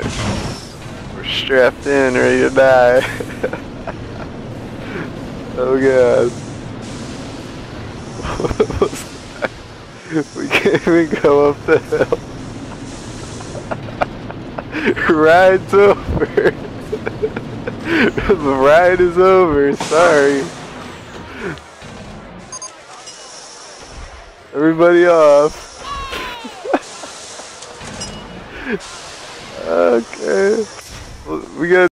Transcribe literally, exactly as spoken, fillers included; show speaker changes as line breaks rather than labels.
point. We're strapped in, ready to die. Oh god. We can't even go up the hill. Ride's over. The ride is over, sorry. Everybody off. Okay. We got